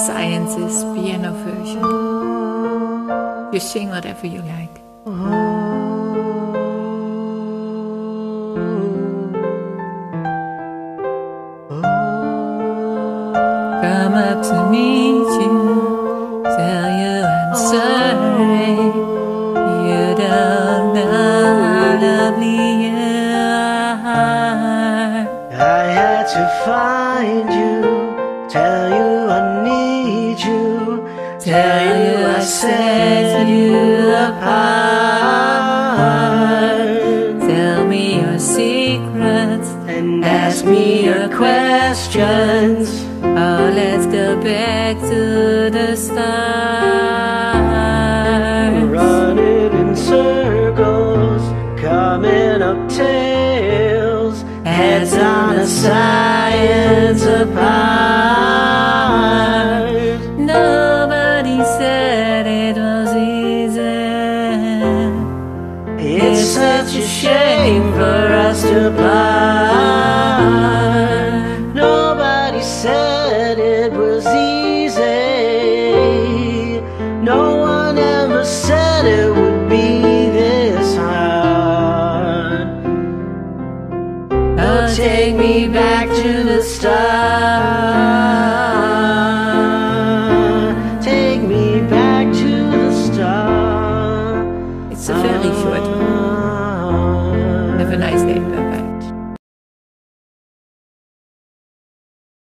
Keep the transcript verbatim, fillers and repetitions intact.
AlisASound's piano version. You sing whatever you like. Come up to meet you, tell you I'm sorry. You don't know how lovely you are. I had to find you, tell you I need you, tell you I set you apart. Tell me your secrets and ask me your questions. Oh, let's go back to the start. Running in circles, coming up tails, heads on a science apart. Nobody said it was easy. It's such a shame for us to part. Nobody said it was easy. No one ever said it would be this hard. Oh, take me back to the start.